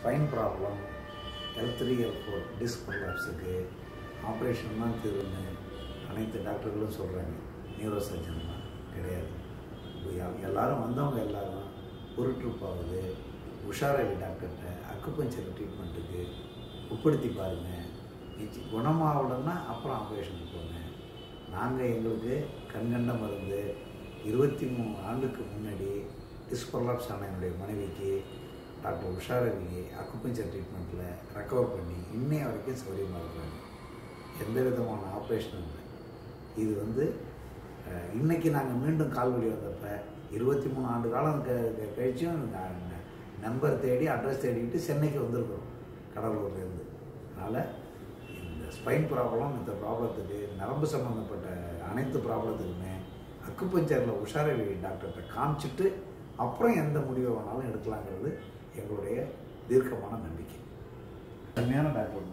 Spine problem L3 L4 disc ப்ரொலாப்ஸுக்கு operation தான் தீர்வுன்னு அனைத்து டாக்டர்களும் சொல்கிறாங்க. நியூரோ சர்ஜன்லாம் கிடையாது. எல்லாரும் வந்தவங்க எல்லாரும் ஒரு ட்ரிப் ஆகுது உஷாரவி டாக்டர்கிட்ட அக்குபஞ்சர் ட்ரீட்மெண்ட்டுக்கு உட்படுத்தி பாருங்கள். குணமாகலன்னா அப்புறம் ஆப்ரேஷனுக்கு போங்க. நாங்கள் எங்களுக்கு கண்கண்ட மருந்து 23 ஆண்டுக்கு முன்னாடி டிஸ்க் ப்ரொலாப்ஸ் ஆன என்னுடைய மனைவிக்கு டாக்டர் உஷா ரவி அக்குபஞ்சர் ட்ரீட்மெண்ட்டில் ரெக்கவர் பண்ணி இன்னைய வரைக்கும் சௌரியமாக இருக்கிறாங்க. எந்த விதமான ஆப்ரேஷனும் இல்லை. இது இன்றைக்கி நாங்கள் மீண்டும் கால்வலி வந்தப்போ 23 ஆண்டு காலம் கழிச்சும் நம்பர் தேடி அட்ரஸ் தேடிக்கிட்டு சென்னைக்கு வந்திருக்கிறோம் கடலூர்லேருந்து. அதனால் இந்த ஸ்பைன் ப்ராப்ளம், இந்த ப்ராப்ளத்துக்கு நரம்பு சம்மந்தப்பட்ட அனைத்து ப்ராப்ளத்துக்குமே அக்குபஞ்சரில் உஷாரவி டாக்டர்கிட்ட காமிச்சிட்டு அப்புறம் எந்த முடிவை வேணாலும் எடுக்கலாங்கிறது எங்களுடைய தீர்க்கமான நம்பிக்கை. அருமையான டாக்டர்.